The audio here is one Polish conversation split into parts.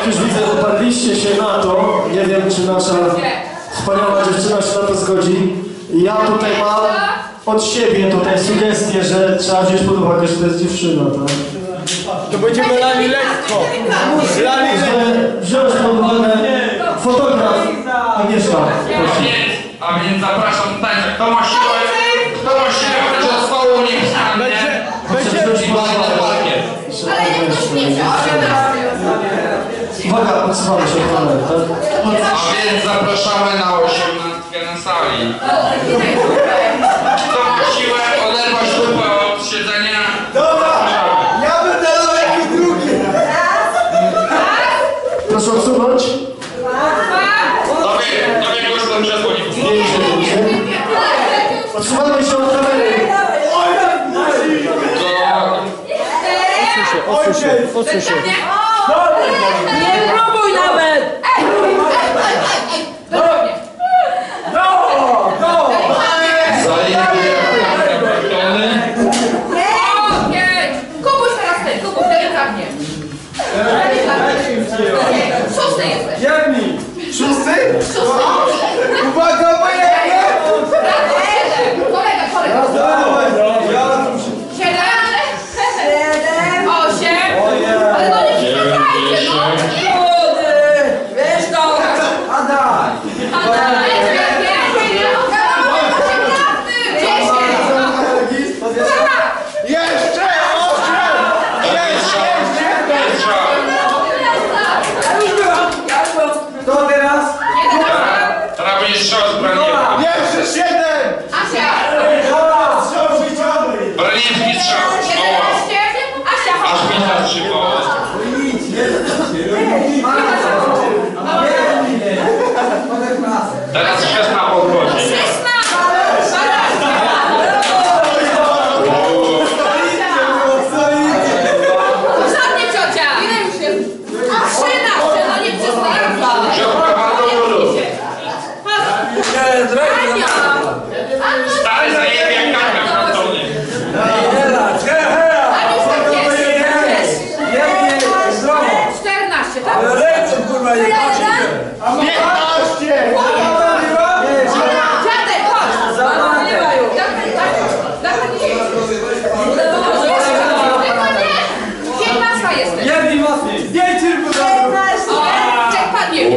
już widzę, uparliście się na to, nie wiem, czy nasza wspaniała dziewczyna się na to zgodzi. Ja tutaj mam od siebie tutaj sugestię, że trzeba wziąć pod uwagę, że to jest dziewczyna, tak? To będziemy lali lekko. Lali lekko. Wziąć pod uwagę fotograf Agnieszka. A więc zapraszam tutaj, kto ma siłę, będzie od stołu, niech wstanie. Będzie. Uwaga, odsuwamy się od kamery, tak? A więc zapraszamy na 18 na sali. Kto ma siłę oderwać dupę od siedzenia? Dobra, ja będę dał jakiś drugi. Proszę odsunąć. Tobie już to krzesło nie puszczę. Odsuwamy się od kamery. Odsuń się. Nie próbuj nawet! Zajebie Kubuś teraz ty, Kubuś, delikatnie. Szósty jesteś. Jemni. Szósty? Szósty. Uwaga, bo ja Kolega. Siedem. Osiem. Ale no nie przeszkadzajcie, no. Wiesz to. Adaj. Jeszcze 8. Kto teraz? Teraz będzie strzał z Braniewki. Jeszcze 7. Braniewki strzał. Aż mi zatrzymało. Teraz 16 podchodzi. Żadnie ciocia! Ile już jest? 13, no nie przestań! Ciotka ma do ludu. Stary zajebie jak karka w kartonie. A już tak jest! 14, tak? Dziadek, chodź! Piętnasta jesteś! Jak padnie!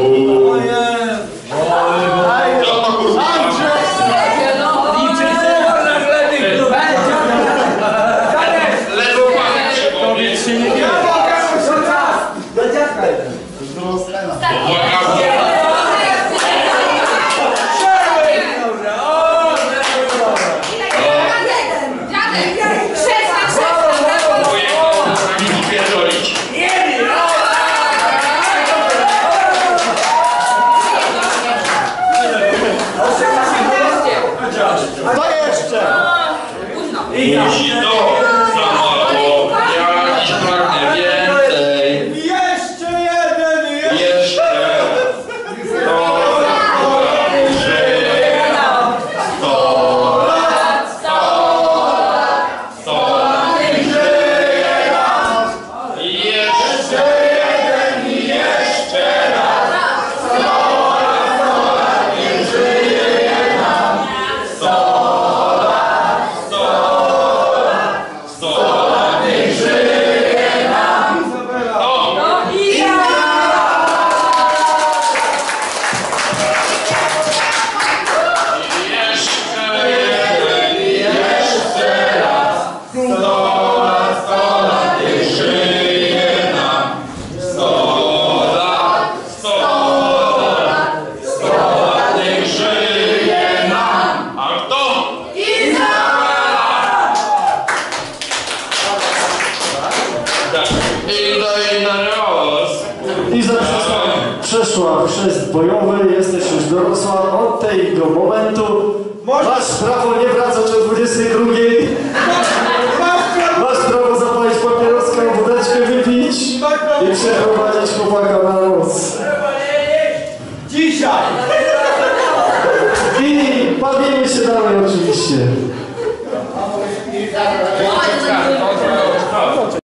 Co to kurwa? Ledwo pan przypomnie. Dziadek! 16! To jeszcze. Musi to za mało. Ja dziś pragnę więcej. Jeszcze jeden. Jeszcze. I przeszła chrzest bojowy, jesteś już dorosła. Od tego momentu masz prawo nie wracać o 22. Masz prawo zapalić papieroska, wódeczkę wypić i przeprowadzić chłopaka na noc. Dzisiaj. I bawimy się dalej oczywiście.